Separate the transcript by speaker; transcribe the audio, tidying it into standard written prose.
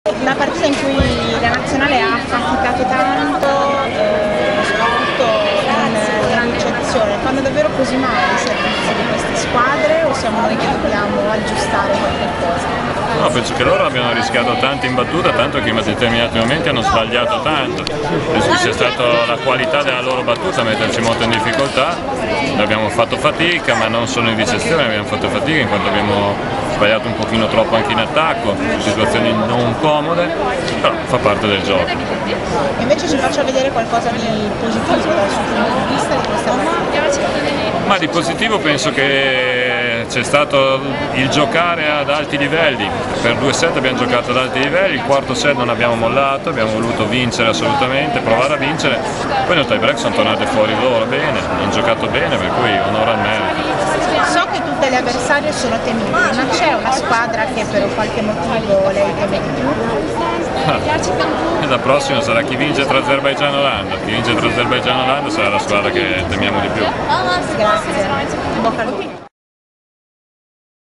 Speaker 1: Una partita in cui la nazionale ha faticato tanto, soprattutto in ricezione. Fanno davvero così male i servizi di queste squadre o siamo noi che dobbiamo aggiustare qualche cosa?
Speaker 2: No, penso che loro abbiano rischiato tanto in battuta, tanto che in determinati momenti hanno sbagliato tanto. Penso che sia stata la qualità della loro battuta a metterci molto in difficoltà. Abbiamo fatto fatica, ma non solo in ricezione, abbiamo fatto fatica in quanto abbiamo sbagliato un pochino troppo anche in attacco, situazioni non comode, però fa parte del gioco.
Speaker 1: Invece ci faccia vedere qualcosa di positivo dal suo punto di vista di questa partita.
Speaker 2: Ma di positivo penso che c'è stato il giocare ad alti livelli. Per 2 set abbiamo giocato ad alti livelli, il quarto set non abbiamo mollato, abbiamo voluto vincere assolutamente, provare a vincere, poi nel tie break sono tornate fuori loro bene, hanno giocato bene, per cui onore al merito.
Speaker 1: So che tutte le avversarie sono temibili, ma c'è una squadra che per qualche motivo lei teme di più?
Speaker 2: La prossima sarà chi vince tra Azerbaigian e Olanda, chi vince tra Azerbaigian e Olanda sarà la squadra che temiamo di più.
Speaker 1: Grazie. In bocca al lupo.